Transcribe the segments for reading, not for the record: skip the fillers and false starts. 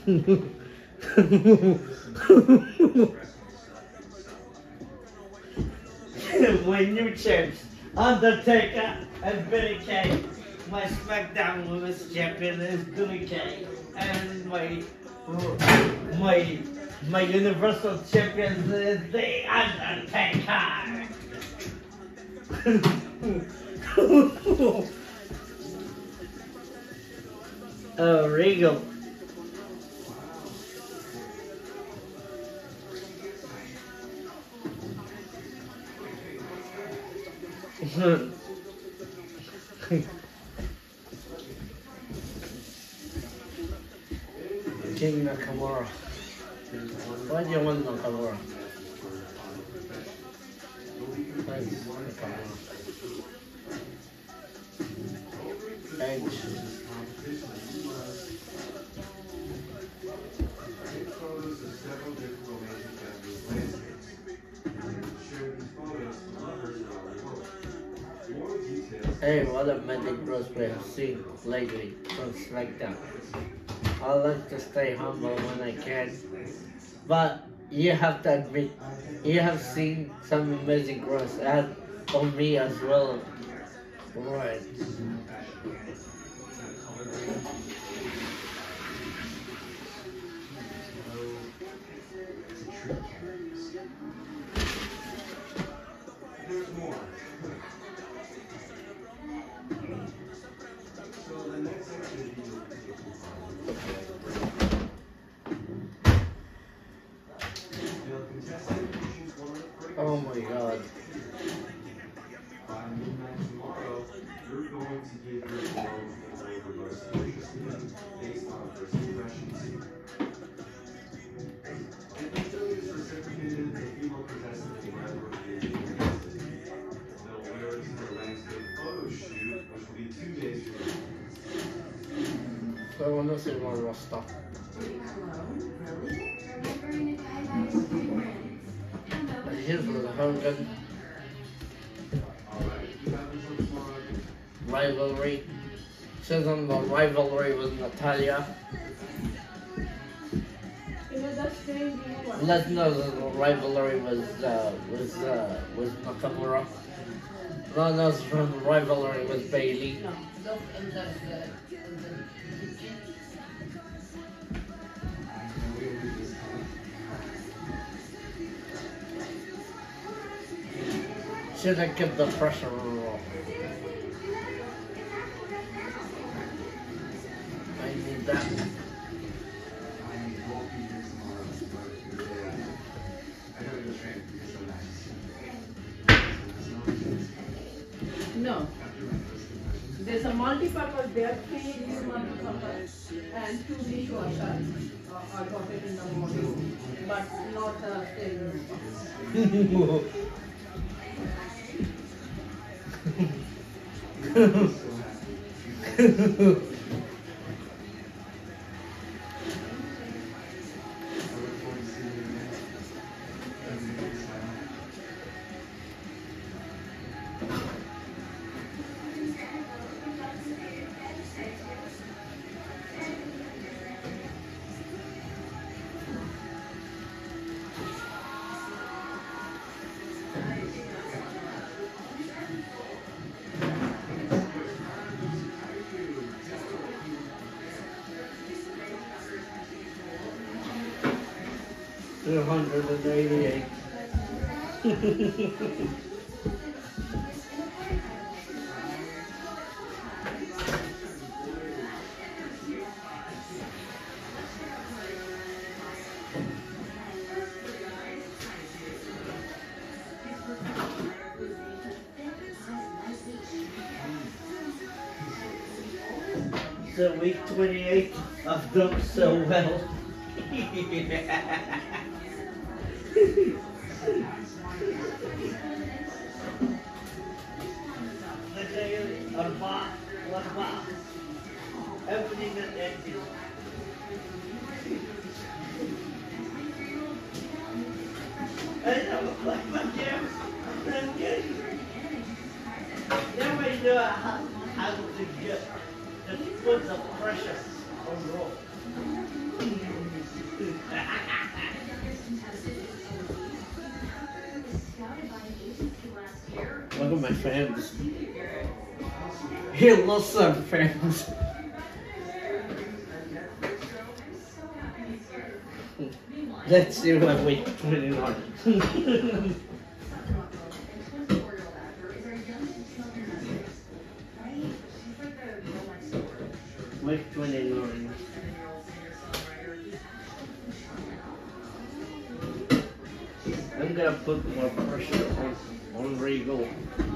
My new champs, Undertaker and W2k. My SmackDown Women's Champion is W2k, and my my Universal Champion is the Undertaker. Oh, Regal. King Nakamura. Why do you want Nakamura? Thanks, Nakamura. Edge. Hey, what a magic bros we have seen lately from SmackDown. I like to stay humble when I can, but you have to admit, you have seen some amazing growth and on me as well. Right. There's more. So the next activity Oh my god. By midnight tomorrow, you're going to give your world the most interesting based on first impressions. And until it's reciprocated, the female contestant will never be interested. They'll wear it to the landscape photo shoot, which will be 2 days from now. So I want to see more roster. Here's the Hogan rivalry. Says on the rivalry with Natalia. Let's know that the rivalry was Nakamura. No, no, from the rivalry with Bailey. Should have kept the pressure on Raw. I need that. No. There's a multi-purpose, there are 3 these multi-purpose and 2 dishwashers. I got it in the morning, but not staying room. $288. So week 28, I've done so well. Everything that empty. I don't like my gym. I'm good. Now I know how to get to put the pressure on roll. Look at my fans. He lost some fans. Let's see what we put it on. Week 29. I'm gonna put more pressure on Regal.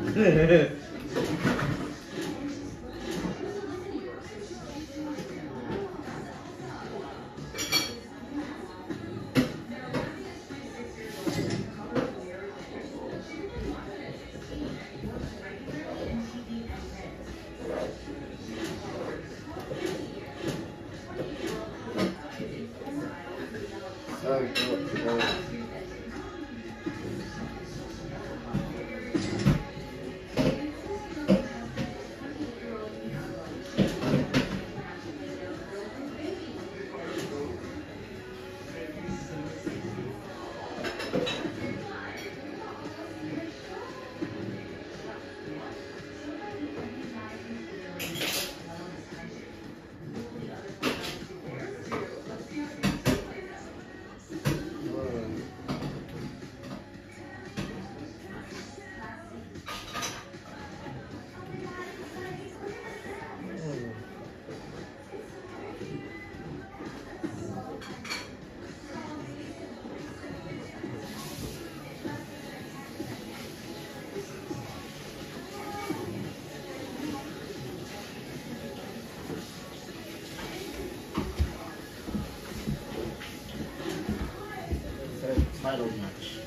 Title match.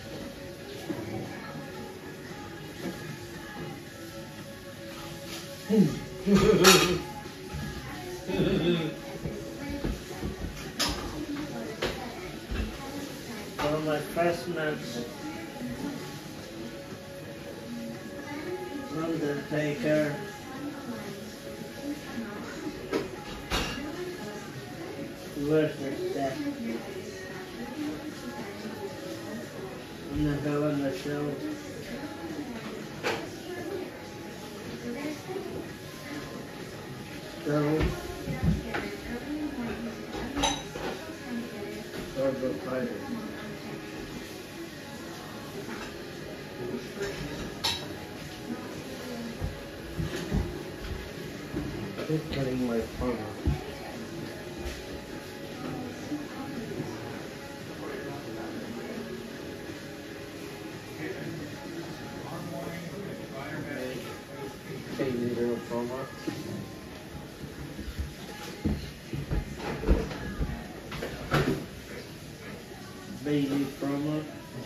For my first match, Undertaker versus Death. In the Hell in the Show. So, Turbo Fighter. Keep cutting my phone. Baby promo.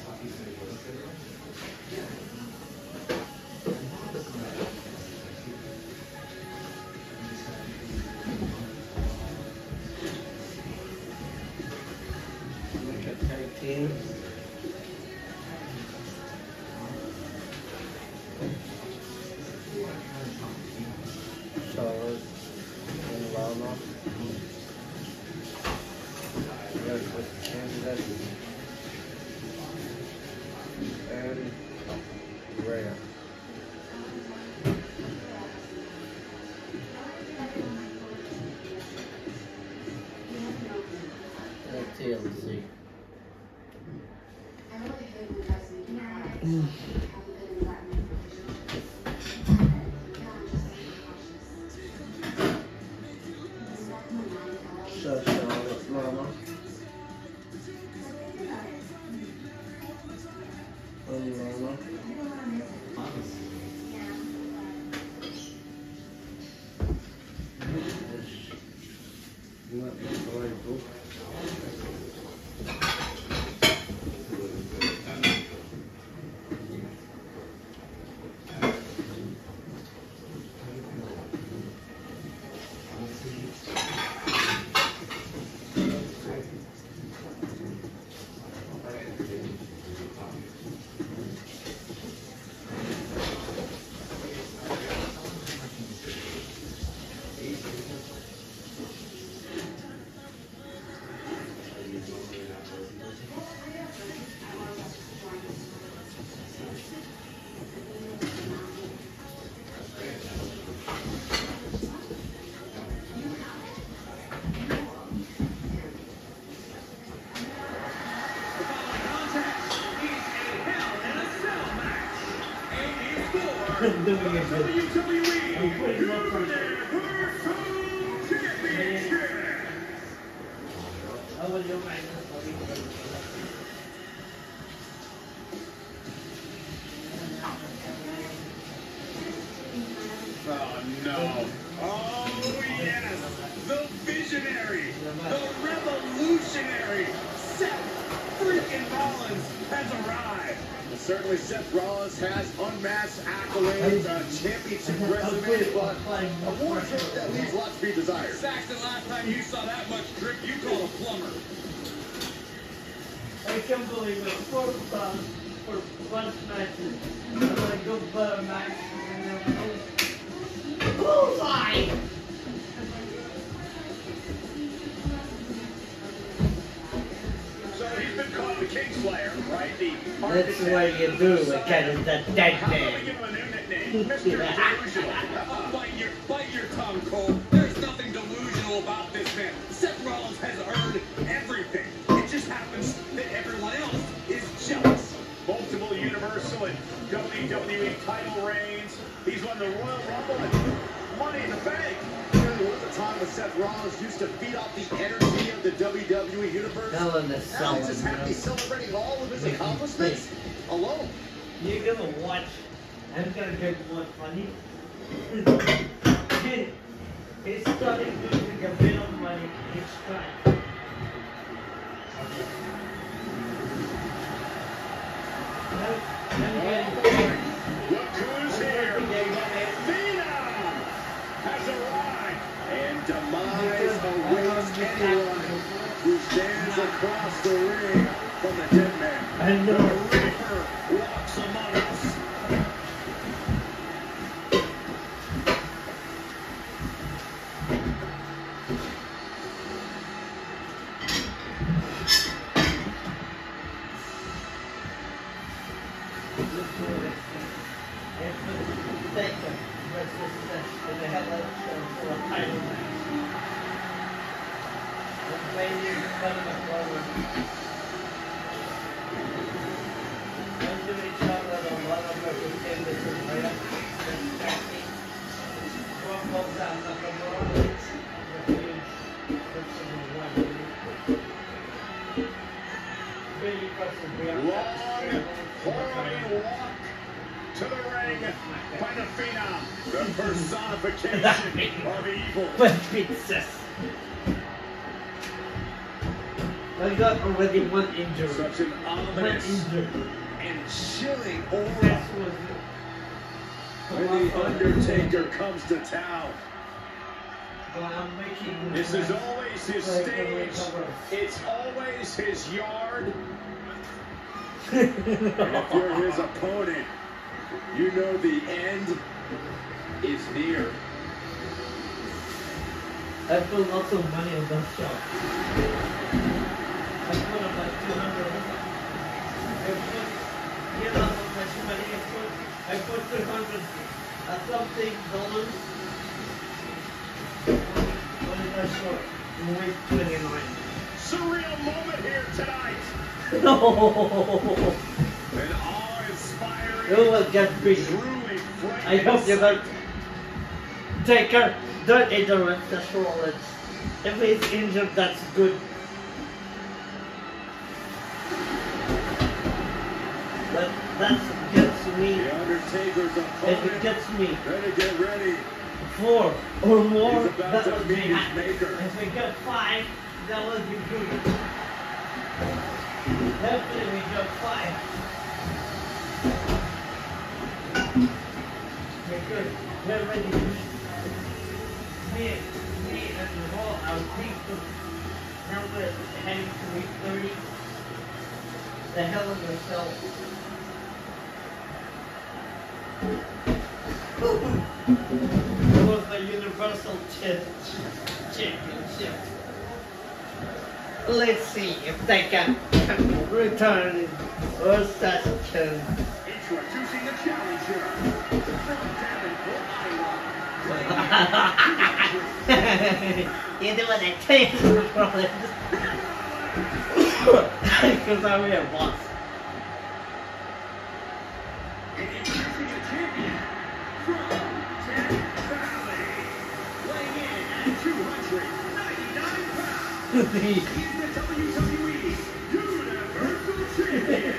Like a tag team. So Doing it good. WWE I'm putting up for Universal Championship. How will you mind this for me? Oh no. Oh yes. The visionary. The revolutionary. Seth freaking Rollins has arrived. Well, certainly Seth Rollins has unmatched accolades, championship resume, but a wardrobe that leaves lots to be desired. Saxton, last time you saw that much drip, you call a plumber. I can't believe it. 4 stars for bunch matches. I go better match and then bullseye! So he's been called the Kingslayer, right? That's what you do against the dead How about we man. give him a new nickname? Mr. Delusional. Bite your tongue, Cole. There's nothing delusional about this man. Seth Rollins has earned everything. It just happens that everyone else is jealous. Multiple Universal and WWE title reigns. He's won the Royal Rumble and Money in the Bank. There was a time when Seth Rollins used to feed off the energy of the WWE Universe. Hell in the Now cell, he's just happy celebrating all of his accomplishments alone. You're gonna watch. I'm gonna get more funny. He started losing a bit of money each time. I'm getting bored. Look who's here. Athena has arrived. And demise awaits anyone who stands across the ring from the dead man. I know. The Reaper walks among us. Long, walk to the ring by Athena, the personification of evil. But princess. I got already one injury. Such an ominous and chilling aura This was when the Undertaker comes to town. I'm making. This is always his stage. It's always his yard. And if you're his opponent, you know the end is near. I put lots of money on that shop. I put about 200. I put, you know how much money I put 200 something dollars on that shop. With 29. Surreal moment here tonight. No. An awe-inspiring, You will get beat. truly I hope you don't take her. Don't interrupt the Rollins. If he's injured, that's good. But that gets me. The Undertaker's If it opponent. gets me Better get ready. 4 or more, He's about that to would meet be his happy. maker. If we get 5, that would be good. Hopefully we get 5. We're good. We're ready to meet. Me and the whole our people. Now we're heading to week 30. The hell of yourself. It was the Universal Championship. Let's see if they can return or session. Introducing the challenger. From Davenport, Iowa. You know what I tell you, Rollins? Because I'm your boss. Introducing the champion He's the WWE Universal Champion.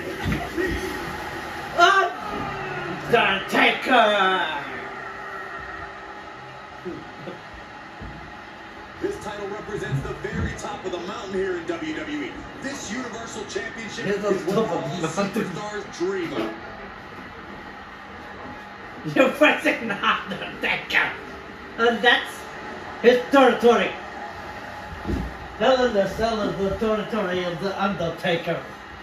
Undertaker! This title represents the very top of the mountain here in WWE. This Universal Championship Here's the is what top of all the mountain. superstars dream of. You're facing the Undertaker! And that's his territory! Hell in the Cell is the territory of the Undertaker.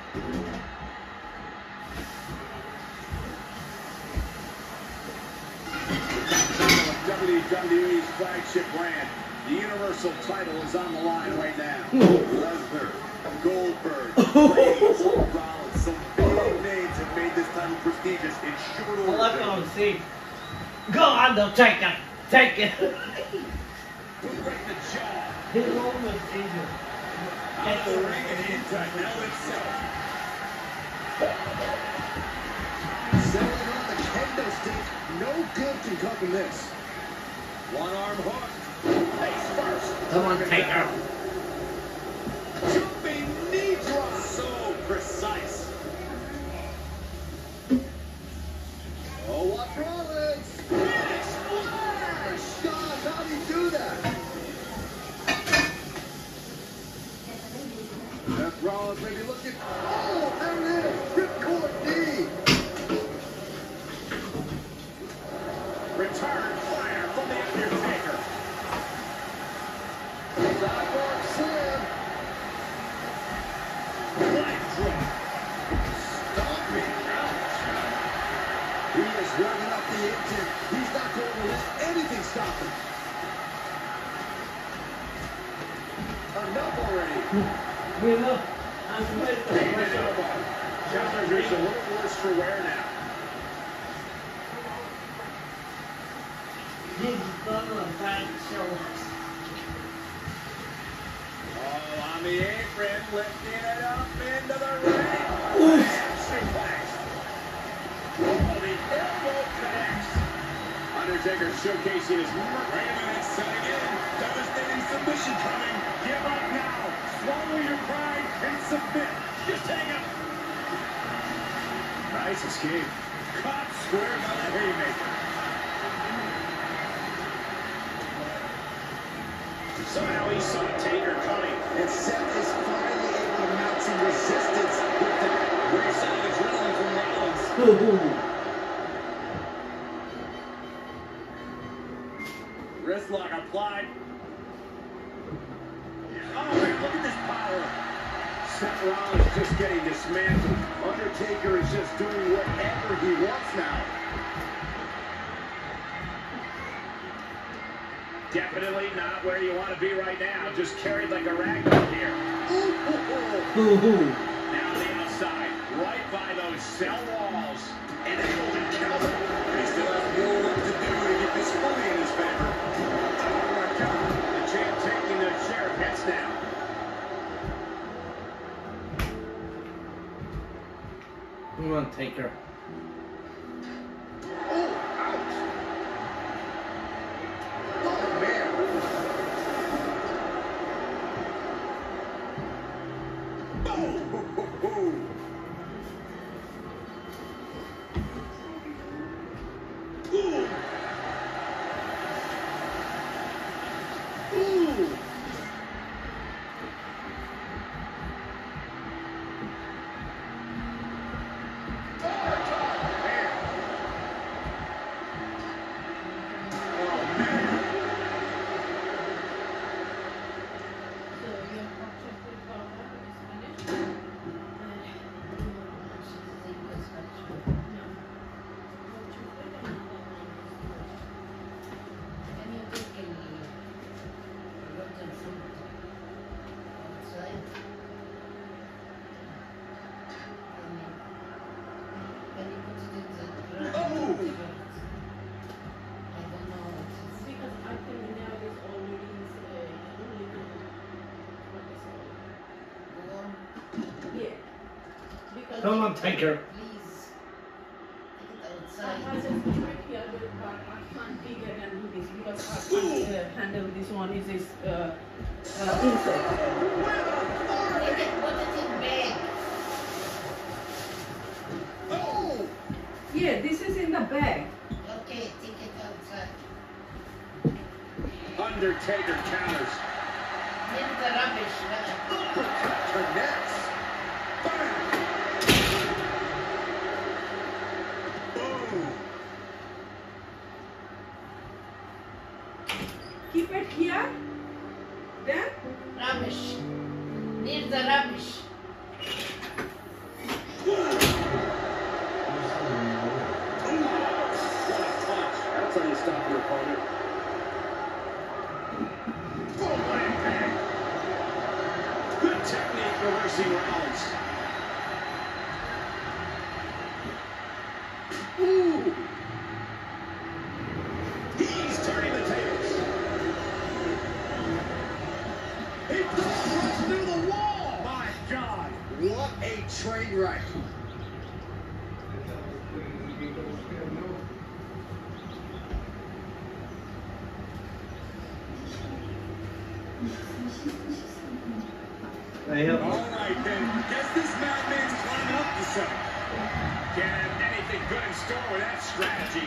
WWE's flagship brand, the Universal title is on the line right now. Lesnar, Goldberg, Reigns, Rollins, some big names have made this title prestigious in short order. Let me see. Go Undertaker! Take it! Right in the jaw. His own was injured. Out of the ring and into hell itself. Selling on the kendo stick. No good can come from this. One arm hook. Face first. Come on, Taker. Jumping knee drop. So precise. Oh, what Rollins? Big splash! God, how do you do that? Seth Rollins may be looking. Oh, there it is. Ripcord knee. Return fire from the Undertaker. Sideboard slam. Leg drop. Stomping. Ouch. He is revving up the engine. He's not going to let anything stop him. Enough already. You know, I'm waiting for Taking the an elbow. Challenger's a little worse for wear now. He's done a bad show. Oh, on the apron, lifting it up into the ring. Bam, suplex. Oh, the elbow connects. Undertaker showcasing his Raven setting in. Devastating submission coming. Give up now. Swallow your pride and submit. Just hang up. Nice escape. Caught square by the haymaker. Somehow he saw Taker coming. And Seth is finally able to mount some resistance with that great sign of adrenaline from Rollins. Wrist lock applied. Oh, man, look at this power. Seth Rollins just getting dismantled. Undertaker is just doing whatever he wants now. Definitely not where you want to be right now. Just carried like a rag doll here. Now the outside, right by those cell walls. And a golden counter. He still has more work to do to get this fully in his favor. Oh my God. The champ taking the share of hits now. Come on, Taker. Oh, ouch. Oh, man. Oh, Ooh. Ooh. Come on, Taker. Please. Take it outside. I just keep it here, but I can't dig it and do this because I can't handle this one. Is this insect? What is in bag? Oh! Yeah, this is in the bag. Okay, take it outside. Undertaker counters. In the rubbish. Connects. Bam! Boom! Keep it here. Then Rubbish. Near the rubbish. That's how you stop your opponent. Full impact. Good technique reversing rounds. Ooh. He's turning the tables. He crushed through the wall. My God, what a train wreck. All right, then. Guess this madman's climbing up the side. Can't have anything good in store with that strategy.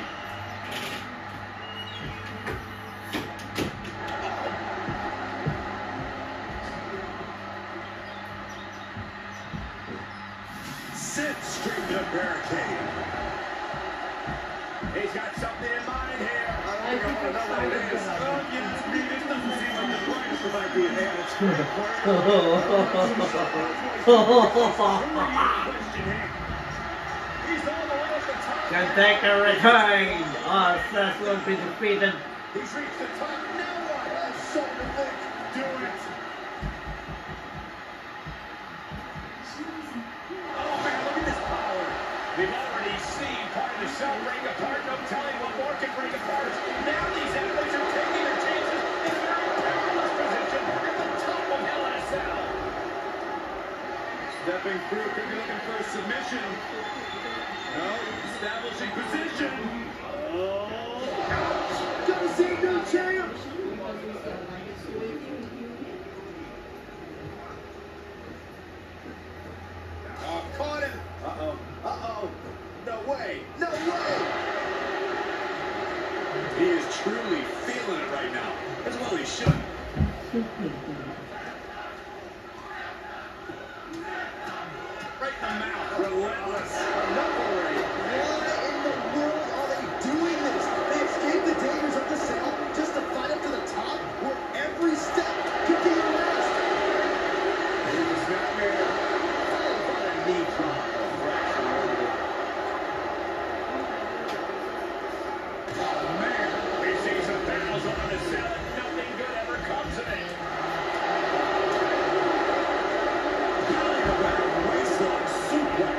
Sent straight to the barricade. He's got something in mind here. I don't think I want to know what it is. Oh, yes, this doesn't seem like the brightest of ideas. Yeah, it's pretty Undertaker retiring. Seth will be defeated. He's reached the top. Now what? Something like do it. Oh man, look at this power. We've already seen part of the cell break apart. No telling what more can break apart. Now these athletes are taking their chances in a very perilous position at the top of Hell in a Cell. Stepping through, could be looking for a submission. No, establishing position. Oh, ouch! Gonna see a new champ. Oh, caught him. Uh-oh. Uh-oh. No way. No way. He is truly feeling it right now. As well he should. Right in the mouth. Relentless. Enough already. Why in the world are they doing this? They escaped the dangers of the cell just to fight up to the top where every step could be a risk. Here's the snapmare. Followed by a knee drop. Oh man, we've seen some battles on the cell and nothing good ever comes of it. Waistline suplex.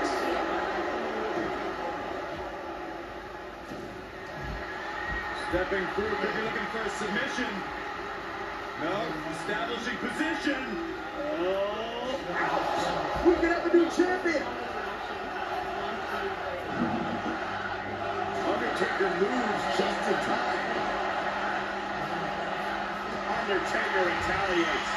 Stepping through, could be looking for a submission. No, establishing position. Oh, ouch! We could have a new champion. Undertaker moves just in time. Undertaker retaliates.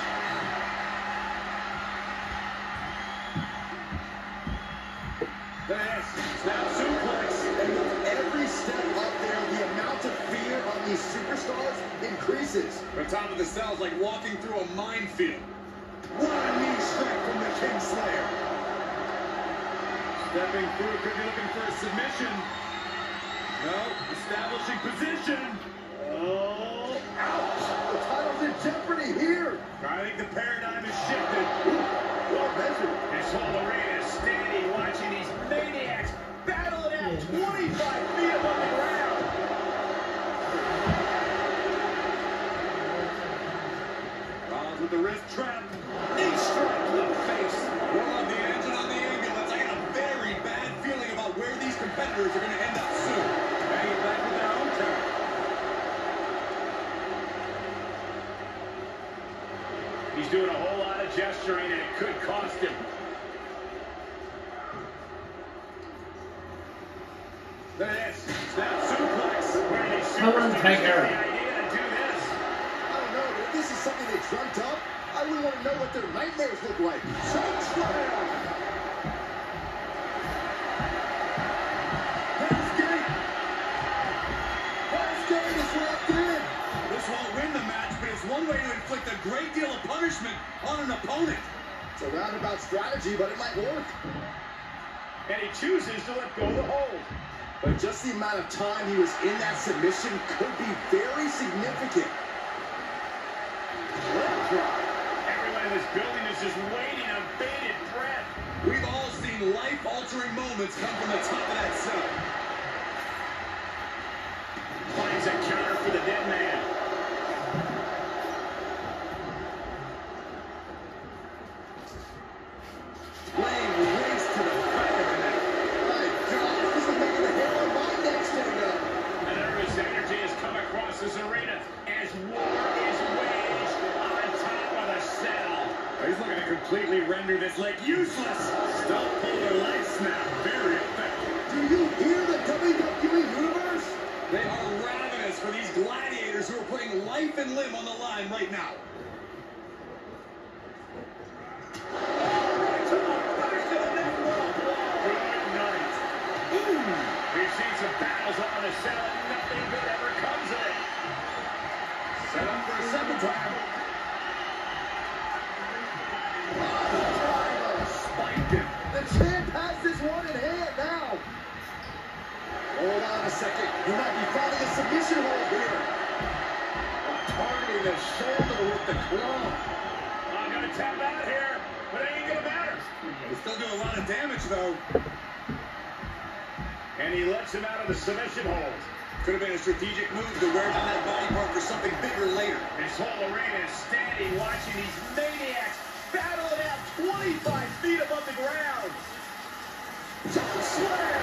This snap suplex, and with every step up there, the amount of fear on these superstars increases. The top of the cell is like walking through a minefield. What a knee strike from the Kingslayer. Stepping through, could be looking for a submission. No, establishing position. Oh, ouch! The title's in jeopardy here. I think the paradigm has shifted. Well measured. This whole arena is standing watching these maniacs battle it out 25 feet above the ground. Rollins with the wrist trap. Knee strike to the face. We're on the edge and on the ambulance. I got a very bad feeling about where these competitors are going to end up soon. Hanging back with their own turn. He's doing a whole lot of gesturing, and it could cost him. Look at this. Come on, Tiger. The idea to do this. I don't know, but if this is something they dreamt up, I wouldn't want to know what their nightmares look like. Choke slam! Hell's Gate! Hell's Gate is locked in! This won't win the match, but it's one way to inflict a great deal of punishment on an opponent. It's a roundabout strategy, but it might work. And he chooses to let go of the hold. But just the amount of time he was in that submission could be very significant. Leg drop. Everyone in this building is just waiting on bated breath. We've all seen life-altering moments come from the top of that cell. Finds a counter for the dead man. Lane race to the back of the net. My God, this is making the hair on my neck stand up. A nervous energy has come across this arena as war is waged on top of the cell. He's looking to completely render this leg useless. Stop polar leg snap. Very effective. Do you hear the WWE Universe? They are ravenous for these gladiators who are putting life and limb on the line right now. We've seen some battles on the cell and nothing good ever comes of it. Set up for a second time. Spiked him. The champ has this one in hand now. Hold on a second. He might be finding a submission hold here. Targeting the shoulder with the claw. I'm going to tap out here, but it ain't going to matter. He'll still do a lot of damage, though. And he lets him out of the submission hold. Could have been a strategic move to wear down that body part for something bigger later. This whole arena is standing watching these maniacs battle it out 25 feet above the ground. Choke slam!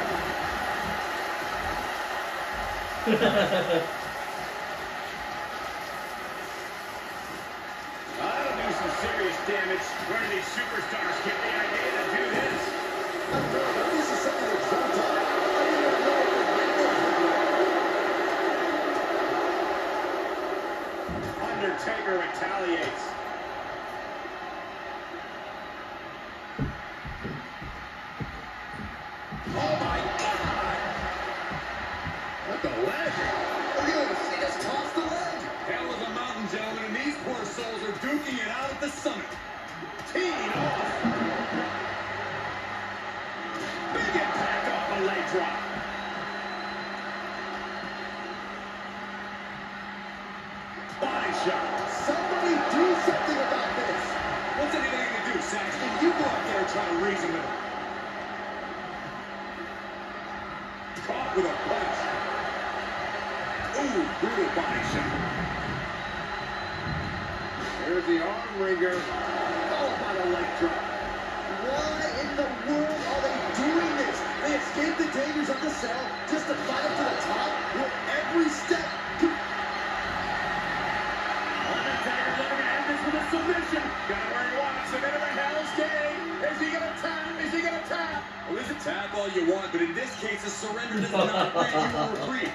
That'll do some serious damage. Where do these superstars get the idea to do this? I don't know, but this is something that's dreamt up. Undertaker retaliates. Oh my God! What the leg? Are you going to see us toss the leg? Hell of a mountain, gentlemen, and these poor souls are duking it out at the summit. Teeing off. Big impact off the leg drop. Body shot. Somebody do something about this. What's anything to do, Saxton? You go out there and try to reason with him. Caught with a punch. Ooh, brutal body shot. There's the arm wringer. Followed by the leg drop. Why in the world are they doing this? They escaped the dangers of the cell just to fight up to the top with every step. Undertaker looking to end this with a submission. Got him where he wants him into the Hell's Gate. Is he gonna tap? Is he gonna tap? Well, is it tap all you want, but in this case, a surrender does not grant you a reprieve.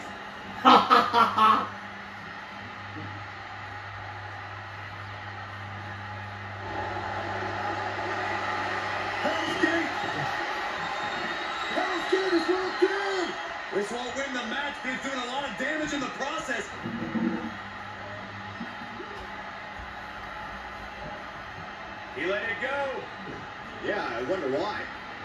Hell's Gate! Hell's Gate is locked in! This won't win the match, but it's doing a lot of damage in the process. He let it go. Yeah, I wonder why.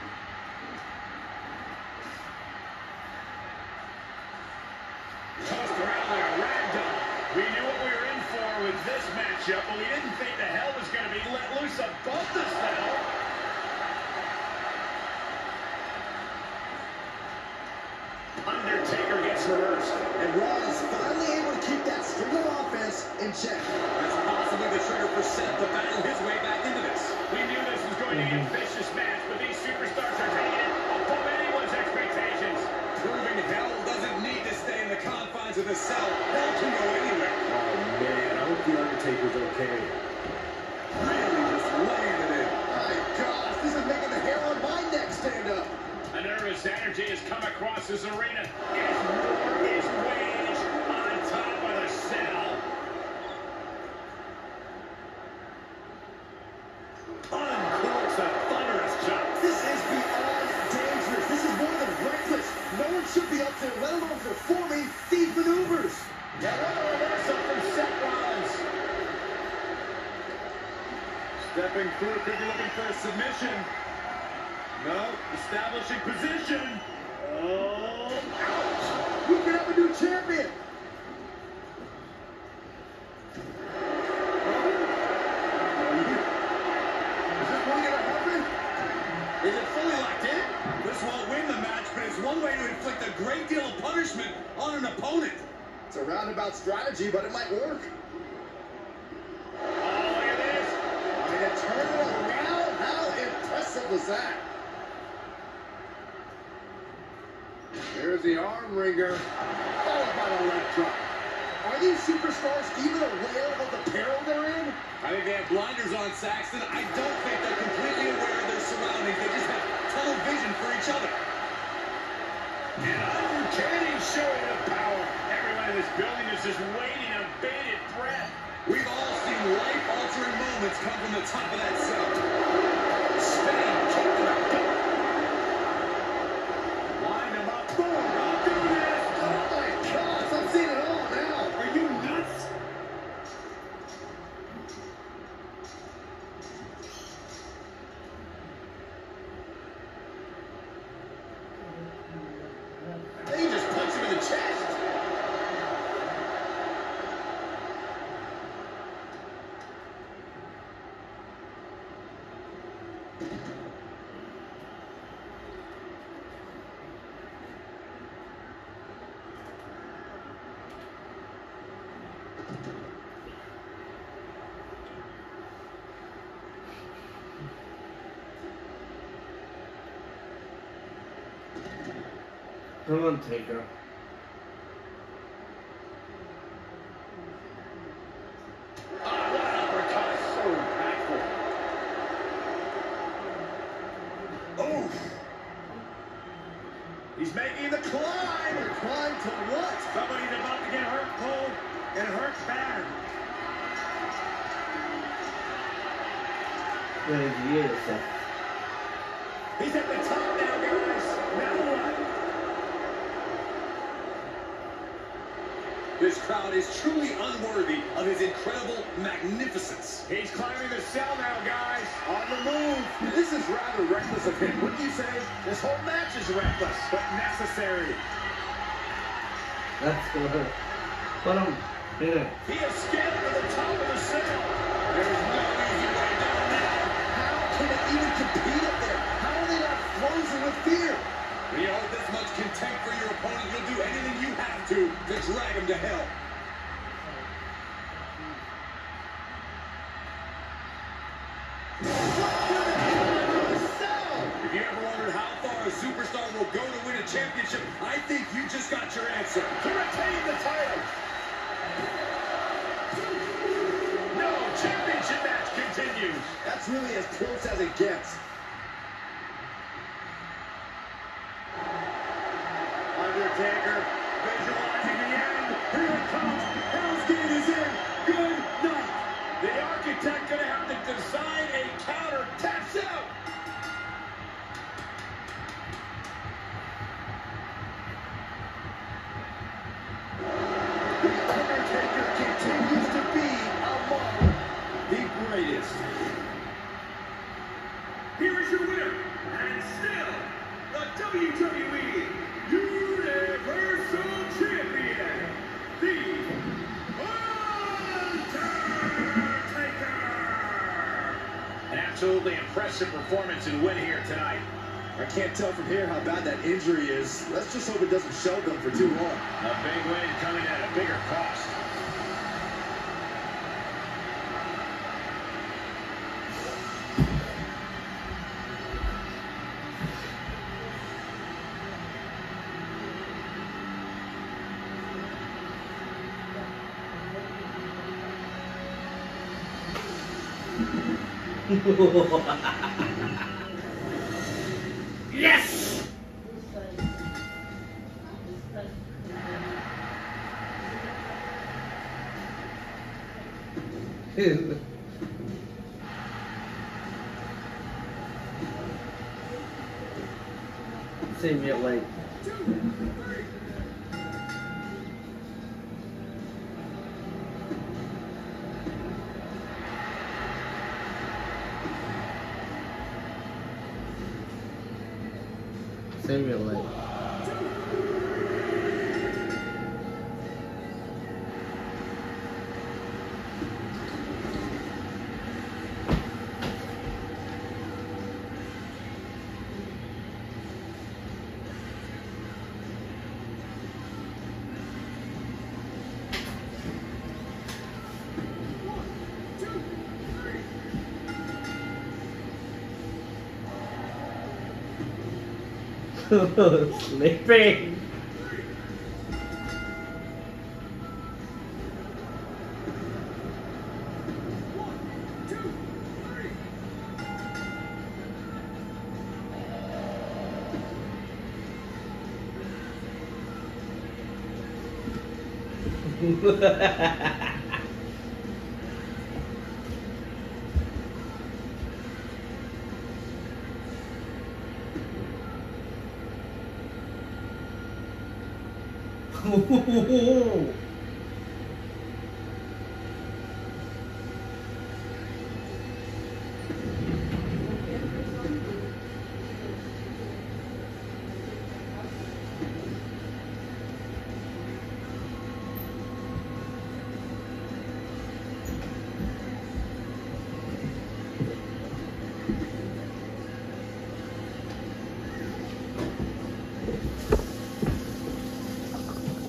Tossed around like a rag doll. We knew what we were in for with this matchup, but we didn't think the hell was going to be let loose above the cell. Undertaker gets reversed. And Raw is finally able to keep that string of offense in check. That's possibly the trigger for Seth to battle his way back into this. We knew this was going to be a vicious match, but these superstars are taking it above anyone's expectations. Proving hell doesn't need to stay in the confines of the cell. Hell can go anywhere. Oh man, I hope the Undertaker's okay. Really just laying it in. My gosh, this is making the hair on my neck stand up. A nervous energy has come across this arena as war is waged on Stepping through, could be looking for a submission. No, establishing position. Oh, ouch! You can have a new champion. Is this really gonna happen? Is it fully locked in? This won't win the match, but it's one way to inflict a great deal of punishment on an opponent. It's a roundabout strategy, but it might work. Oh, look at this. I mean, it turned it around. How impressive was that? Here's the arm wringer, followed by the leg drop. Are these superstars even aware of the peril they're in? I think they have blinders on, Saxton. I don't think they're completely aware of their surroundings. They just have tunnel vision for each other. And uncanny showing of power. Everyone in this building is just waiting on bated breath. We've all seen life-altering moments come from the top of that cell. Spinning kick to the gut. Line them up. Boom. I'll do this. Oh my gosh, I've seen it all now. Are you nuts? They just punch him in the chest. Come on, Taker. Ah, what an uppercut. So impactful. Oh, He's making the climb. climb to what? Somebody's about to get hurt cold and hurt bad. Where is he? He's at the top now, guys. Now what? This crowd is truly unworthy of his incredible magnificence. He's climbing the cell now, guys. On the move. This is rather reckless of him, wouldn't you say? This whole match is reckless, but necessary. Let's go. Put him. Here. He escaped to the top of the cell. There's no easy way down now. How can it even compete up there? How are they not frozen with fear? When you hold this much contempt for your opponent, you'll do anything you have to drag him to hell. If you ever wondered how far a superstar will go to win a championship, I think you just got your answer. To retain the title. No, championship match continues. That's really as close as it gets. Undertaker visualizing the end. Here it comes. Hell's Gate is in. Good night. The architect gonna have to design a counter. Taps out. The Undertaker continues to be among the greatest. Here is your winner, and still the WWE Universal Champion, The Undertaker. An absolutely impressive performance and win here tonight. I can't tell from here how bad that injury is. Let's just hope it doesn't show them for too long. A big win coming at a bigger cost. Yes! Save me a late. Save your life. Sleeping.